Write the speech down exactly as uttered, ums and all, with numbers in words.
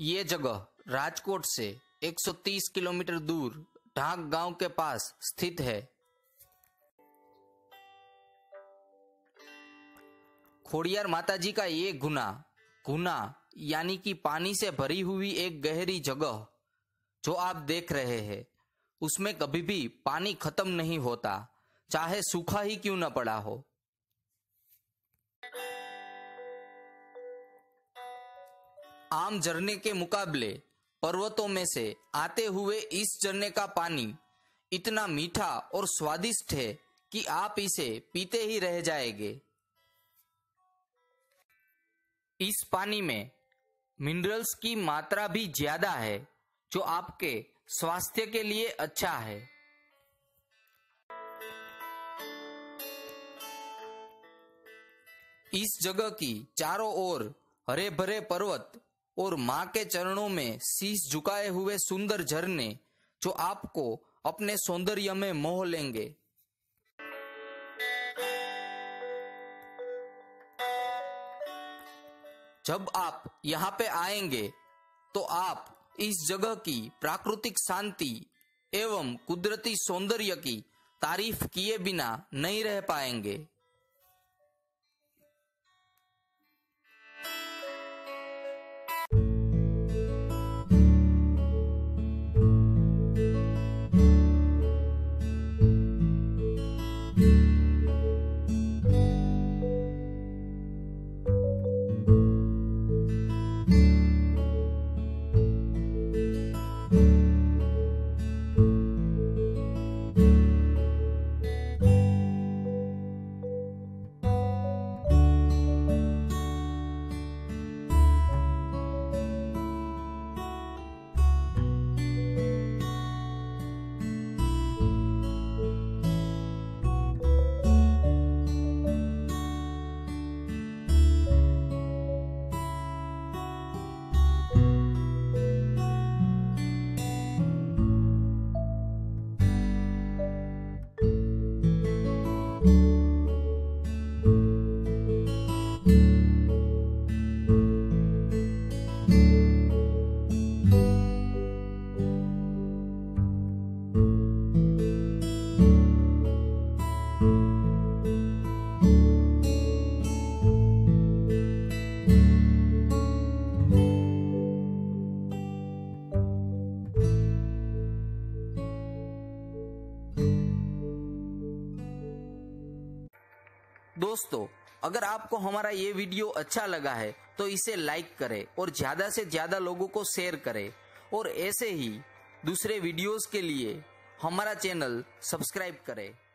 ये जगह राजकोट से एक सौ तीस किलोमीटर दूर ढांक गांव के पास स्थित है। खोडियार माताजी का ये गुना गुना यानी कि पानी से भरी हुई एक गहरी जगह जो आप देख रहे हैं, उसमें कभी भी पानी खत्म नहीं होता, चाहे सूखा ही क्यों न पड़ा हो। आम झरने के मुकाबले पर्वतों में से आते हुए इस झरने का पानी इतना मीठा और स्वादिष्ट है कि आप इसे पीते ही रह जाएंगे। इस पानी में मिनरल्स की मात्रा भी ज्यादा है, जो आपके स्वास्थ्य के लिए अच्छा है। इस जगह की चारों ओर हरे भरे पर्वत और मां के चरणों में शीश झुकाए हुए सुंदर झरने जो आपको अपने सौंदर्य में मोह लेंगे। जब आप यहाँ पे आएंगे तो आप इस जगह की प्राकृतिक शांति एवं कुदरती सौंदर्य की तारीफ किए बिना नहीं रह पाएंगे। दोस्तों, अगर आपको हमारा ये वीडियो अच्छा लगा है तो इसे लाइक करें और ज्यादा से ज्यादा लोगों को शेयर करें, और ऐसे ही दूसरे वीडियोस के लिए हमारा चैनल सब्सक्राइब करें।